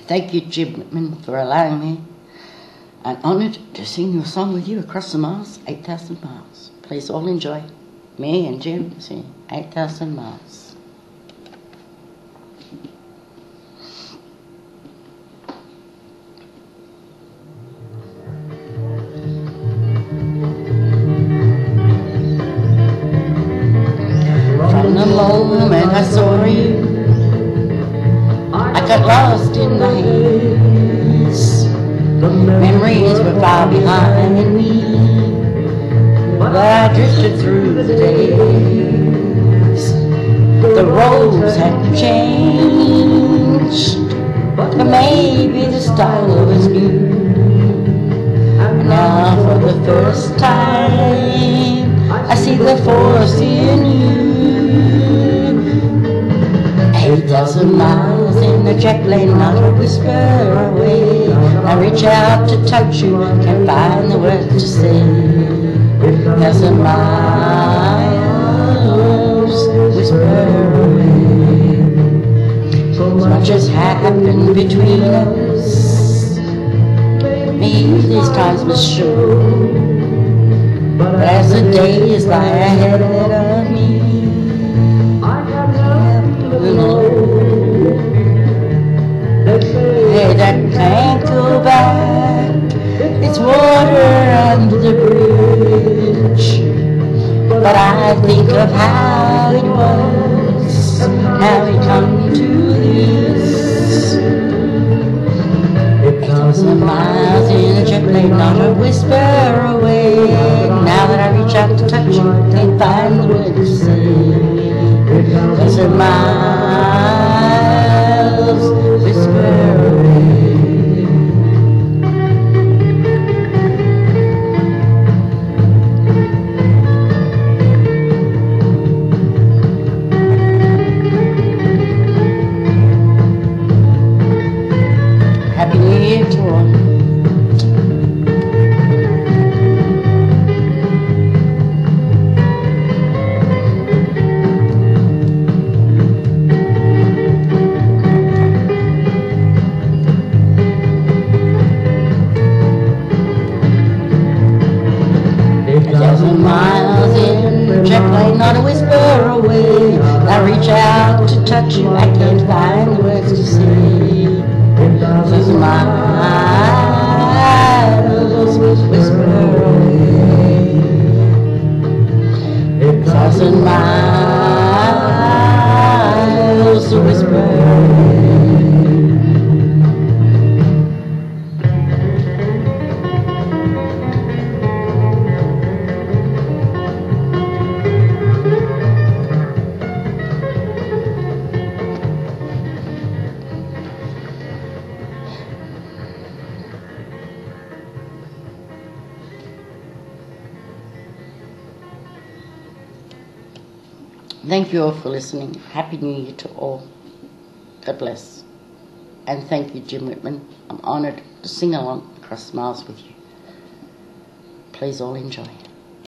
Thank you, Jim Whitman, for allowing me. I'm honoured to sing your song with you across the miles, 8,000 miles. Please all enjoy me and Jim singing 8,000 miles. From the moment I saw you, I got lost in the haze. Memories were far behind me, but I drifted through the days. The roads had changed, but maybe the style was new. And now for the first time, I see the force in you. 8,000 miles in the jet plane, not a whisper away. I reach out to touch you, can't find the words to say. 8,000 miles, whisper away. So much has happened between us, maybe these times must show. But as the days lie ahead of me, hey, that can't go back. It's water under the bridge. But I think of how it was, how we come to this. 8,000 miles in a jet plane, not a whisper away. Now that I reach out to touch you, can't find the words to say. 8,000 miles, whisper away. Happy New Year to all. Miles in a jet plane, not a whisper away. I reach out to touch you, I can't find the words to say. 8,000 miles, whisper away. 8,000 miles, whisper away. Thank you all for listening. Happy New Year to all. God bless. And thank you, Jim Whitman. I'm honoured to sing along across miles with you. Please all enjoy.